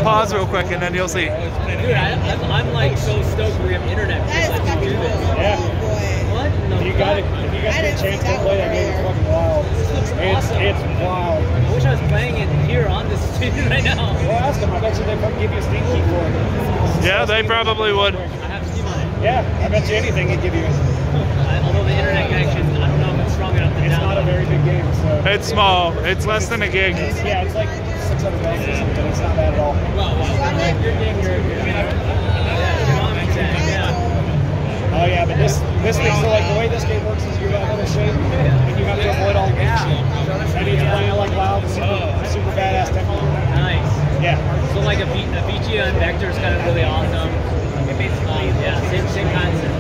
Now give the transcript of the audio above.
pause real quick and then you'll see. Dude, I'm like so stoked we have internet. That is do this. Yeah. What? If you guys get a chance to play that game, it's fucking wild. It's wild. I wish I was playing it here on this studio right now. Well, ask them. I bet you they'd fucking give you a Steam key for it. Yeah, they probably would. I have Steam on it. Yeah, I bet you anything they'd give you. Although the internet connection, I don't know if it's strong enough to It's not a very big game, so. It's small. It's less than a gig. Yeah, it's like $600 or something. It's not bad at all. Well, your game, Oh yeah, but this thing, so like the way this game works is you have a shape and you have to avoid all the big shit. And you play it like loud, super badass technical. Nice. Yeah. So like a VGA and Vector is kind of really awesome. Basically, yeah, same concept.